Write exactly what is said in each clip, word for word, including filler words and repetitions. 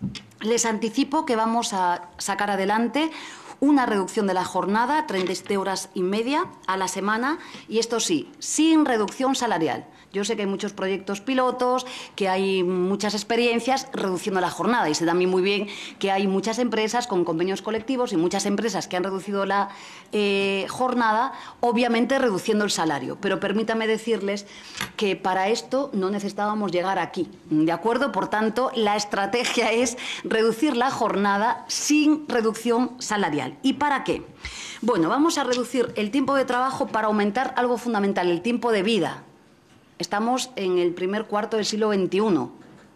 Les anticipo que vamos a sacar adelante una reducción de la jornada, treinta y siete horas y media a la semana, y esto sí, sin reducción salarial. Yo sé que hay muchos proyectos pilotos, que hay muchas experiencias reduciendo la jornada, y sé también muy bien que hay muchas empresas con convenios colectivos y muchas empresas que han reducido la eh, jornada, obviamente reduciendo el salario. Pero permítame decirles que para esto no necesitábamos llegar aquí, ¿de acuerdo? Por tanto, la estrategia es reducir la jornada sin reducción salarial. ¿Y para qué? Bueno, vamos a reducir el tiempo de trabajo para aumentar algo fundamental, el tiempo de vida. Estamos en el primer cuarto del siglo veintiuno.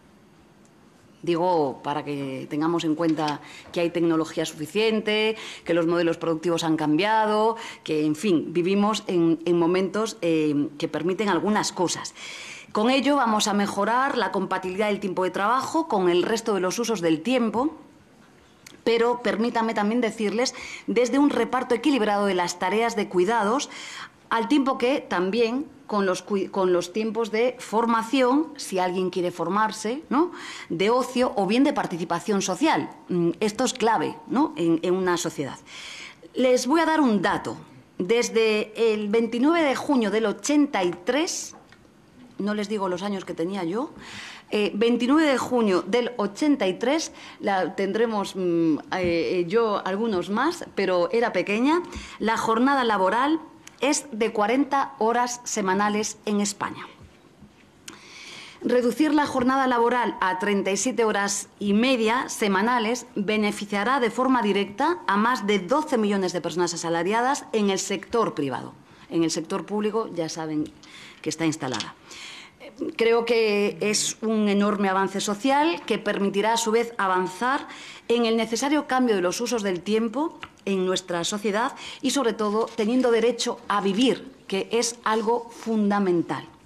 Digo, para que tengamos en cuenta que hay tecnología suficiente, que los modelos productivos han cambiado, que, en fin, vivimos en, en momentos eh, que permiten algunas cosas. Con ello vamos a mejorar la compatibilidad del tiempo de trabajo con el resto de los usos del tiempo, pero permítanme también decirles, desde un reparto equilibrado de las tareas de cuidados, al tiempo que también con los, con los tiempos de formación, si alguien quiere formarse, ¿no?, de ocio o bien de participación social. Esto es clave, ¿no?, en, en una sociedad. Les voy a dar un dato. Desde el veintinueve de junio del ochenta y tres, no les digo los años que tenía yo, eh, veintinueve de junio del ochenta y tres, la, tendremos mm, eh, yo algunos más, pero era pequeña, la jornada laboral es de cuarenta horas semanales en España. Reducir la jornada laboral a treinta y siete horas y media semanales beneficiará de forma directa a más de doce millones de personas asalariadas en el sector privado. En el sector público ya saben que está instalada. Creo que es un enorme avance social que permitirá a su vez avanzar en el necesario cambio de los usos del tiempo en nuestra sociedad y, sobre todo, teniendo derecho a vivir, que es algo fundamental.